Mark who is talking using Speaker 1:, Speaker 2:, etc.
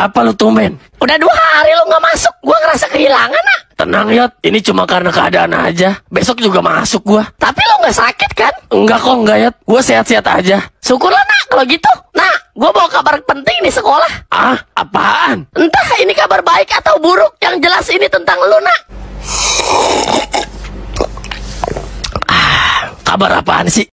Speaker 1: Kenapa lu tumben?
Speaker 2: Udah 2 hari lu nggak masuk, gua ngerasa kehilangan, Nak.
Speaker 1: Tenang, Yot. Ini cuma karena keadaan aja. Besok juga masuk gua.
Speaker 2: Tapi lu nggak sakit kan?
Speaker 1: Enggak kok, enggak, Yot. Gua sehat-sehat aja.
Speaker 2: Syukurlah, Nak, kalau gitu. Nah, gua bawa kabar penting di sekolah.
Speaker 1: Ah, apaan?
Speaker 2: Entah ini kabar baik atau buruk, yang jelas ini tentang lu, Nak.
Speaker 1: Kabar apaan sih?